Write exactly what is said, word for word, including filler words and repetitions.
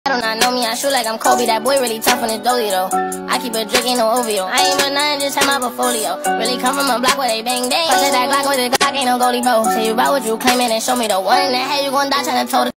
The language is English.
don't not know me, I shoot like I'm Kobe. That boy really tough on his dolly though. I keep a drink, ain't no O V O. I ain't but nothing, just have my portfolio. Really come from a block where they bang bang. Punch that Glock with a Glock, ain't no goalie bro. Say you about what you claiming and show me the one in the head, you gon' die tryna told